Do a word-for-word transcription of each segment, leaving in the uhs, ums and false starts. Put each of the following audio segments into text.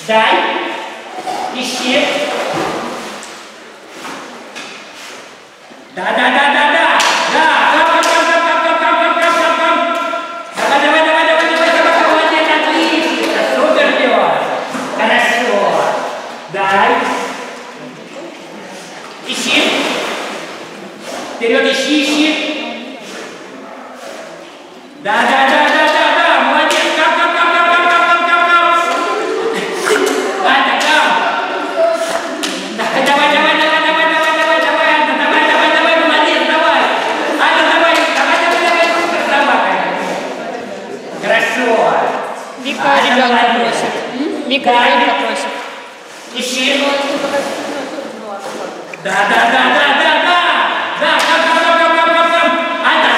Дай. Ищи. Да, да, да, да, да. Да. Кам, кам, кам, кам, кам, кам, кам, кам, кам, кам. Давай, давай, давай, давай, давай, давай, молодец, отлично. Супер дело. Хорошо. Дай. Ищи. Вперед, ищи, ищи. Да, да, да, да, да, да. Молодец. Кам, кам, кам, кам, кам, кам, кам, кам. Ладно, кам. Давай, давай, давай, давай, давай, давай, давай, давай, Анна, давай, давай, давай, молодец, давай. Анна, давай, давай, давай, давай, супер, собака. Хорошо. Вика ребенка просит. Вика ребенка просит. Ищи. Да, да, да, да, да, да. Да, кам, кам, кам, кам, кам, кам, кам. Анна.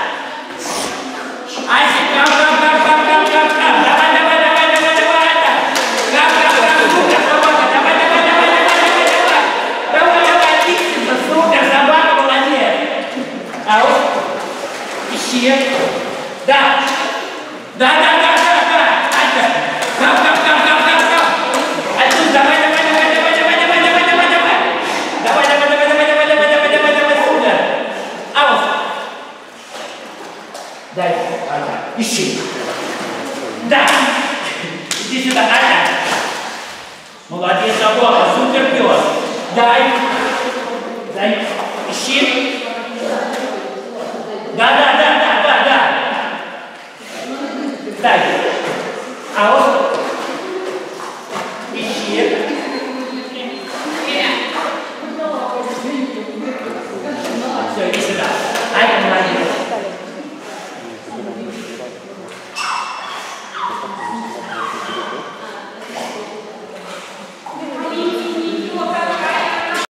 Ася, кам, кам, кам, кам, кам, кам, кам. Давай, давай, давай, давай, давай, Анна. Кам, кам, кам, супер, собака. Давай, давай, давай, давай, давай, давай. Давай, давай, отлично, супер, собака, молодец. А вот, ищи. Да. Да, да, да, да, да. Анна. Кам, кам, кам, кам, кам, кам. Отсюда, давай, давай, давай, давай, давай, давай, давай, давай, давай. Давай, давай, давай, давай, давай, давай, давай, давай, давай, супер. А вот. Дай, Аня, ищи. Да. Иди сюда, Аня. Молодец, собака, супер пес. Дай. Дай. Ищи. Да, да, да, да, да, да. Дай. А вот. Ищи.